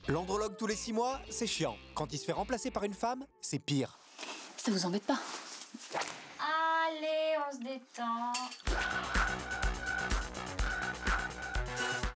L'andrologue tous les 6 mois, c'est chiant. Quand il se fait remplacer par une femme, c'est pire. Ça vous embête pas?